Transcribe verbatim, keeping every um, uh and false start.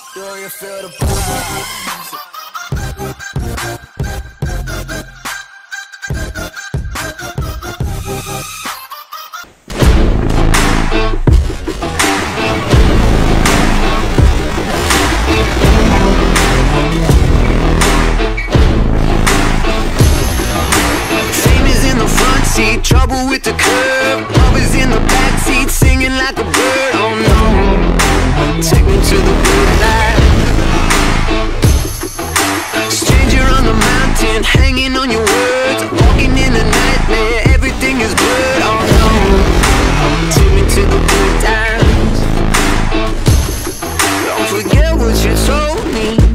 Do you feel the vibes? Trouble with the curb, lovers in the backseat singing like a bird. Oh no, take me to the good life. Stranger on the mountain, hanging on your words, walking in a nightmare, everything is blurred. Oh no, take me to the good times. Don't forget what you told me.